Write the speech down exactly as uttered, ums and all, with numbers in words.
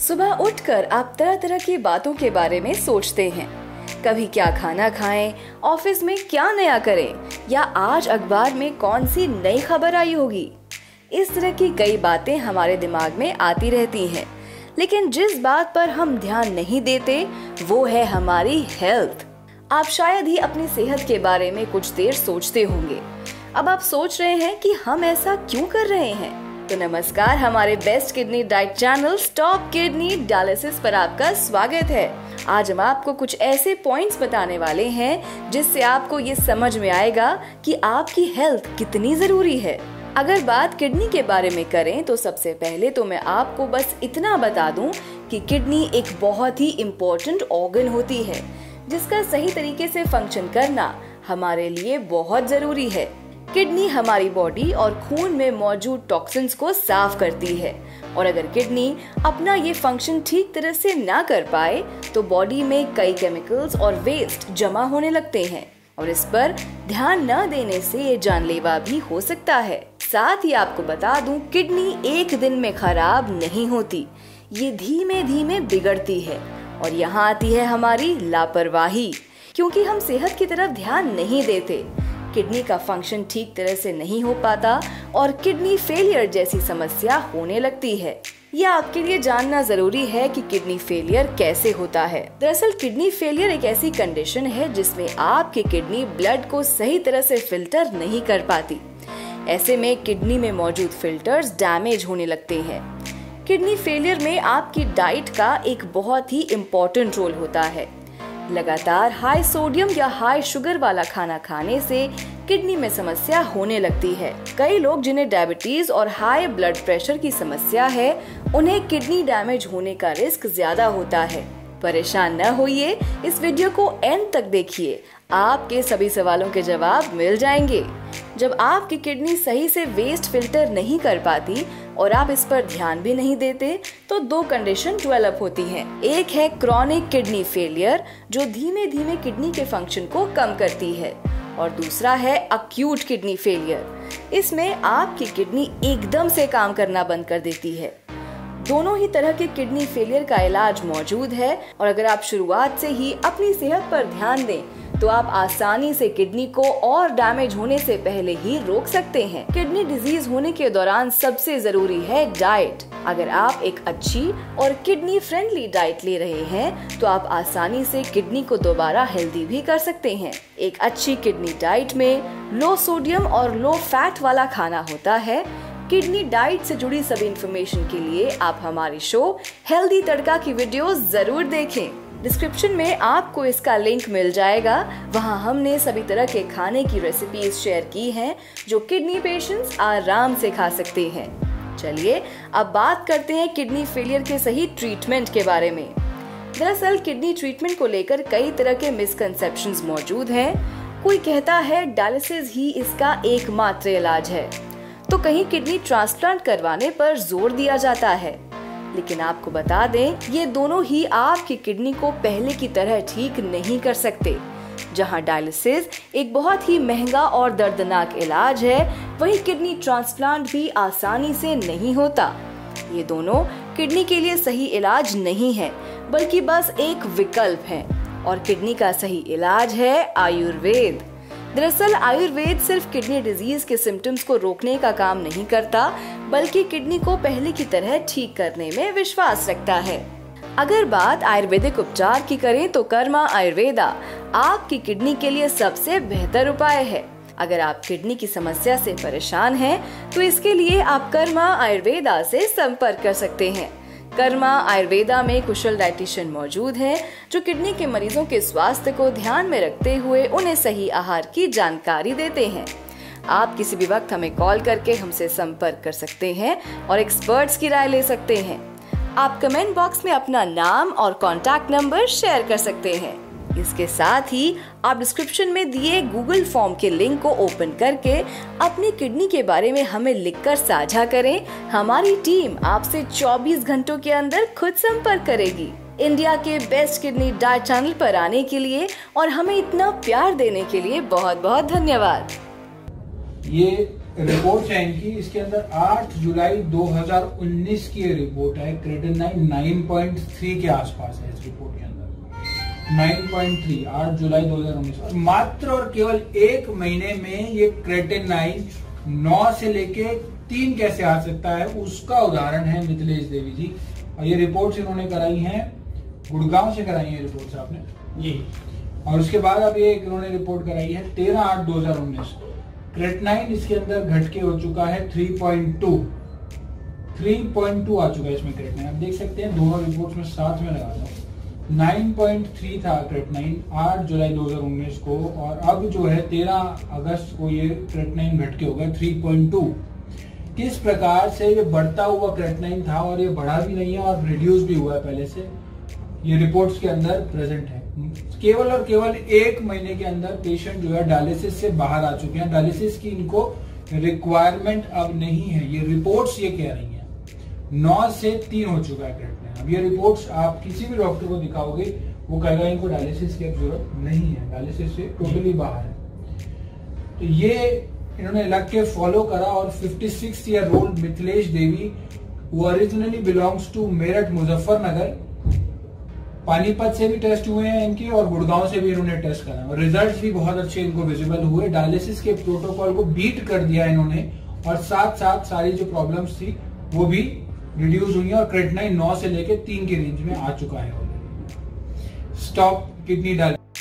सुबह उठकर आप तरह तरह की बातों के बारे में सोचते हैं। कभी क्या खाना खाएं, ऑफिस में क्या नया करें या आज अखबार में कौन सी नई खबर आई होगी। इस तरह की कई बातें हमारे दिमाग में आती रहती हैं, लेकिन जिस बात पर हम ध्यान नहीं देते वो है हमारी हेल्थ। आप शायद ही अपनी सेहत के बारे में कुछ देर सोचते होंगे। अब आप सोच रहे हैं कि हम ऐसा क्यों कर रहे हैं? तो नमस्कार, हमारे best kidney diet channel stop kidney dialysis पर आपका स्वागत है। आज हम आपको कुछ ऐसे पॉइंट्स बताने वाले हैं जिससे आपको ये समझ में आएगा कि आपकी हेल्थ कितनी जरूरी है। अगर बात किडनी के बारे में करें तो सबसे पहले तो मैं आपको बस इतना बता दूं कि किडनी एक बहुत ही इम्पोर्टेंट ऑर्गन होती है जिसका सही तरीके से फंक्शन करना हमारे लिए बहुत जरूरी है। किडनी हमारी बॉडी और खून में मौजूद टॉक्सिन्स को साफ करती है और अगर किडनी अपना ये फंक्शन ठीक तरह से ना कर पाए तो बॉडी में कई केमिकल्स और वेस्ट जमा होने लगते हैं और इस पर ध्यान न देने से ये जानलेवा भी हो सकता है। साथ ही आपको बता दूं, किडनी एक दिन में खराब नहीं होती, ये धीमे धीमे बिगड़ती है और यहाँ आती है हमारी लापरवाही, क्योंकि हम सेहत की तरफ ध्यान नहीं देते। किडनी का फंक्शन ठीक तरह से नहीं हो पाता और किडनी फेलियर जैसी समस्या होने लगती है। यह आपके लिए जानना जरूरी है कि किडनी फेलियर कैसे होता है। दरअसल किडनी फेलियर एक ऐसी कंडीशन है जिसमें आपकी किडनी ब्लड को सही तरह से फिल्टर नहीं कर पाती। ऐसे में किडनी में मौजूद फिल्टर्स डैमेज होने लगते हैं। किडनी फेलियर में आपकी डाइट का एक बहुत ही इम्पोर्टेंट रोल होता है। लगातार हाई सोडियम या हाई शुगर वाला खाना खाने से किडनी में समस्या होने लगती है। कई लोग जिन्हें डायबिटीज और हाई ब्लड प्रेशर की समस्या है, उन्हें किडनी डैमेज होने का रिस्क ज्यादा होता है। परेशान न होइए, इस वीडियो को एंड तक देखिए, आपके सभी सवालों के जवाब मिल जाएंगे। जब आपकी किडनी सही से वेस्ट फिल्टर नहीं कर पाती और आप इस पर ध्यान भी नहीं देते तो दो कंडीशन डेवलप होती हैं। एक है क्रॉनिक किडनी फेलियर जो धीमे धीमे किडनी के फंक्शन को कम करती है और दूसरा है अक्यूट किडनी फेलियर। इसमें आपकी किडनी एकदम से काम करना बंद कर देती है। दोनों ही तरह के किडनी फेलियर का इलाज मौजूद है और अगर आप शुरुआत से ही अपनी सेहत पर ध्यान दें तो आप आसानी से किडनी को और डैमेज होने से पहले ही रोक सकते हैं। किडनी डिजीज होने के दौरान सबसे जरूरी है डाइट। अगर आप एक अच्छी और किडनी फ्रेंडली डाइट ले रहे हैं तो आप आसानी से किडनी को दोबारा हेल्दी भी कर सकते हैं। एक अच्छी किडनी डाइट में लो सोडियम और लो फैट वाला खाना होता है। किडनी डाइट से जुड़ी सभी इंफॉर्मेशन के लिए आप हमारी शो हेल्दी तड़का की वीडियो जरूर देखें। डिस्क्रिप्शन में आपको इसका लिंक मिल जाएगा। वहां हमने सभी तरह के खाने की रेसिपीज शेयर की हैं जो किडनी पेशेंट्स आराम से खा सकते हैं। चलिए अब बात करते हैं किडनी फेलियर के सही ट्रीटमेंट के बारे में। दरअसल किडनी ट्रीटमेंट को लेकर कई तरह के मिसकंसेप्शंस मौजूद हैं। कोई कहता है डायलिसिस ही इसका एकमात्र इलाज है, तो कहीं किडनी ट्रांसप्लांट करवाने पर जोर दिया जाता है, लेकिन आपको बता दें ये दोनों ही आपकी किडनी को पहले की तरह ठीक नहीं कर सकते। जहां डायलिसिस एक बहुत ही महंगा और दर्दनाक इलाज है, वहीं किडनी ट्रांसप्लांट भी आसानी से नहीं होता। ये दोनों किडनी के लिए सही इलाज नहीं है, बल्कि बस एक विकल्प है और किडनी का सही इलाज है आयुर्वेद। दरअसल आयुर्वेद सिर्फ किडनी डिजीज के सिम्टम्स को रोकने का काम नहीं करता, बल्कि किडनी को पहले की तरह ठीक करने में विश्वास रखता है। अगर बात आयुर्वेदिक उपचार की करें तो कर्मा आयुर्वेदा आपकी किडनी के लिए सबसे बेहतर उपाय है। अगर आप किडनी की समस्या से परेशान हैं, तो इसके लिए आप कर्मा आयुर्वेदा से संपर्क कर सकते हैं। कर्मा आयुर्वेदा में कुशल डाइटिशियन मौजूद हैं जो किडनी के मरीजों के स्वास्थ्य को ध्यान में रखते हुए उन्हें सही आहार की जानकारी देते हैं। आप किसी भी वक्त हमें कॉल करके हमसे संपर्क कर सकते हैं और एक्सपर्ट्स की राय ले सकते हैं। आप कमेंट बॉक्स में अपना नाम और कॉन्टैक्ट नंबर शेयर कर सकते हैं। इसके साथ ही आप डिस्क्रिप्शन में दिए गूगल फॉर्म के लिंक को ओपन करके अपनी किडनी के बारे में हमें लिखकर साझा करें। हमारी टीम आपसे चौबीस घंटों के अंदर खुद संपर्क करेगी। इंडिया के बेस्ट किडनी डाइट चैनल पर आने के लिए और हमें इतना प्यार देने के लिए बहुत बहुत धन्यवाद। ये रिपोर्ट है इनकी, इसके अंदर आठ जुलाई दो हज़ार उन्नीस की रिपोर्ट है। क्रेटिनाइन नाइन पॉइंट थ्री के आसपास है इस रिपोर्ट के अंदर, नाइन पॉइंट थ्री, आठ जुलाई दो हज़ार उन्नीस। और मात्र और केवल एक महीने में ये क्रेटिनाइन नौ से लेके तीन कैसे आ सकता है, उसका उदाहरण है मिथिलेश देवी जी। और ये रिपोर्ट्स इन्होंने कराई हैं, गुड़गांव से कराई है रिपोर्ट्स आपने जी। और उसके बाद अब ये इन्होंने रिपोर्ट कराई है तेरह आठ दो हजार उन्नीस। क्रेटिनाइन इसके अंदर घट के हो चुका है three point two, three point two आ चुका है इसमें क्रेटिनाइन। आप देख सकते हैं दोनों रिपोर्ट्स में साथ में लगाता हूँ। नाइन पॉइंट थ्री था क्रेटिनाइन आठ जुलाई दो हज़ार उन्नीस को, और अब जो है तेरह अगस्त को ये क्रेटिनाइन घट के हो गया थ्री पॉइंट टू। किस प्रकार से ये बढ़ता हुआ क्रेटिनाइन था और ये बढ़ा भी नहीं है और रिड्यूस भी हुआ है पहले से, ये रिपोर्ट्स के अंदर प्रेजेंट है। केवल और केवल एक महीने के अंदर पेशेंट जो है डायलिसिस से बाहर आ चुके हैं, डायलिसिस की इनको रिक्वायरमेंट अब नहीं है, ये रिपोर्ट्स ये कह रही हैं। नौ से तीन हो चुका है क्रेटिनाइन। अब ये रिपोर्ट्स आप किसी भी डॉक्टर को दिखाओगे, वो कहेगा इनको डायलिसिस की अब जरूरत नहीं है, डायलिसिस से टोटली बाहर है। तो ये इन्होंने लग के फॉलो करा। और fifty six year old Mithilesh Devi, वो originally belongs to Meerut Muzaffarnagar, Panipat से भी टेस्ट हुए हैं इनके और गुड़गांव से भी इन्होंने टेस्ट करा और रिजल्ट्स भी बहुत अच्छे इनको विजिबल हुए। डायलिसिस के प्रोटोकॉल को बीट कर दिया इन्होंने, और साथ साथ सारी जो प्रॉब्लम्स थी वो भी रिड्यूस हुई है। और क्रेटिनाइन नौ से लेके तीन की रेंज में आ चुका है ऑलरेडी। Stop kidney dialysis.